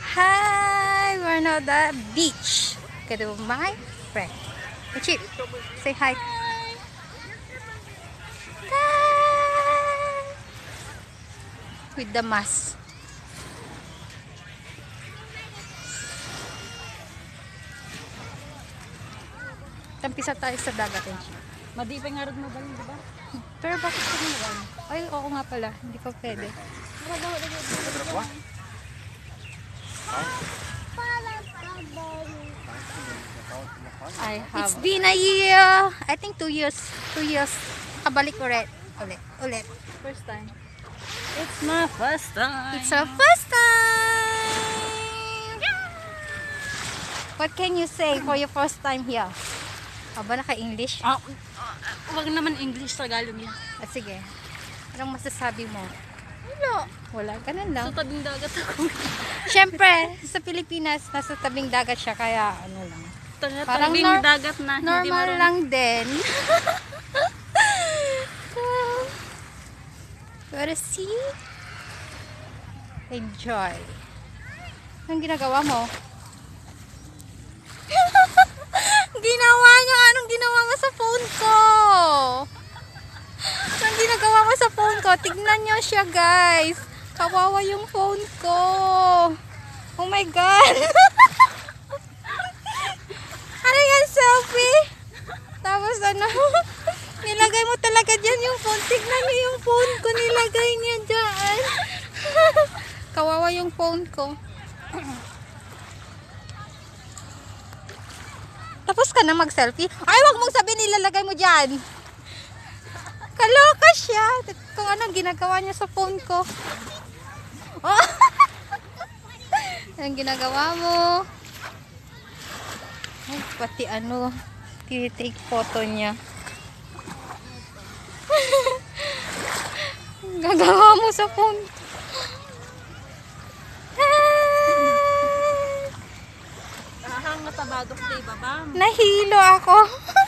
Hi, we're now at the beach. Get with my friend. Hey, Chip, say hi. Hi. With the mask. Tampisa tayo sa dagat, eh. Madipay nga rin mo ba yun, di ba? Pero bakit kumulan? Ay, oo nga pala. Hindi pa pwede. It's been a year. I think 2 years. 2 years. Kabalik ulit. Ulit. First time. It's my first time. It's our first time. What can you say for your first time here? Aba, naka-English? Wag naman English, Tagalog yan. Sige. Anong masasabi mo? Wala. Ganun lang. Sa tabing dagat ako. Siyempre, sa Pilipinas, nasa tabing dagat siya, kaya ano lang. Parang Tabing dagat na. Normal lang din. Pero see? Enjoy. Anong ginagawa mo? Anong ginawa mo sa phone ko? Anong ginagawa mo sa phone ko? Tignan nyo siya, guys. Kawawa yung phone ko. Oh my God. Ano yan, selfie? Tapos ano, nilagay mo talaga dyan yung phone. Tignan niyo yung phone ko. Nilagay niya dyan. Kawawa yung phone ko. Tapos ka na mag-selfie? Ay, wag mong sabihin nilalagay mo dyan. Kaloka siya. Kung anong ginagawa niya sa phone ko. Oh. Anong ginagawa mo? Ay, pati ano, tinitake photo niya. Gagawa mo sa phone. Ahang natabadok, di ba ba? Nahilo ako.